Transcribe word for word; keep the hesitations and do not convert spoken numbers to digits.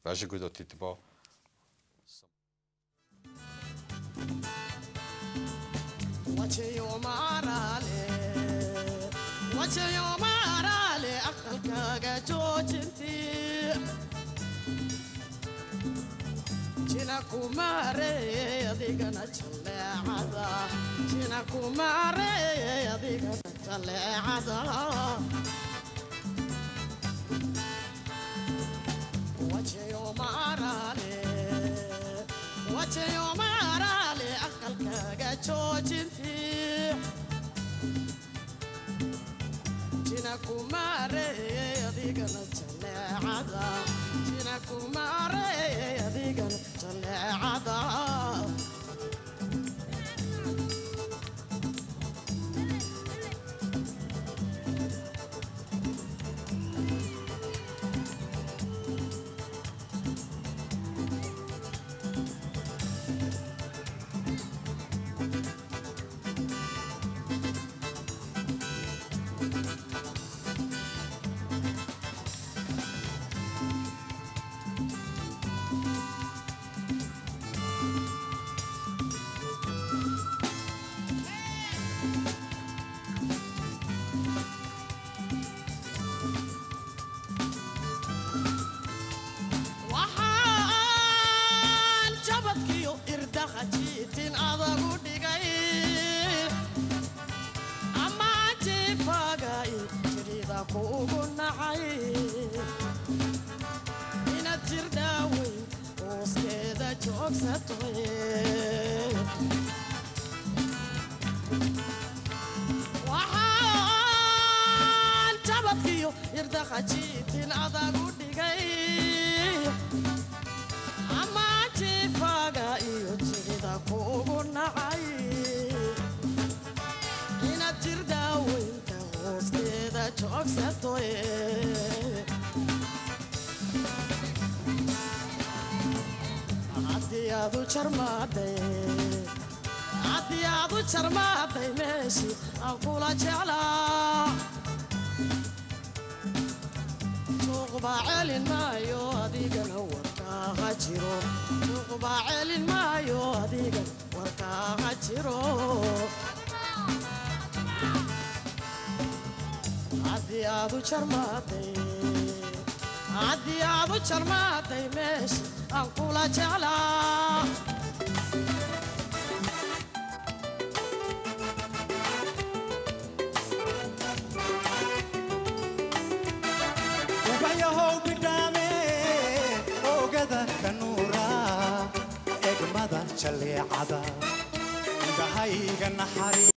Varsågod och titta på. Watch your marale, watch your marale, aqalkaaga joojinti. Jina kumare adigana jaleecada, jina kumare adigana jaleecada. Watch your marale, watch your marale, aqalkaaga joojinti. Jina kumare adigana jaleecada, jina kumare adigana jaleecada. Tin adagu dhigay ama jifagay jirida kuugu nacay inaad jirdhaaway hooskeeda joogsatoy waxaan jabadkiyo irdaqajiitin adagu dhigay ama jifagay kuugu nacay inaad jirdhaaweynta hooskeeda joogsatoy haddii aad u jarmaaday haddii aad u jarmaaday meeshii aan kula jeclaa suuqba celin maayo adigana warkaaga jiro suuqba celin maayo adigana warkaaga jiro haddii aad u jarmaaday haddii aad u jarmaaday meeshii aan kula jeclaa جلي عدا وجهي جنحري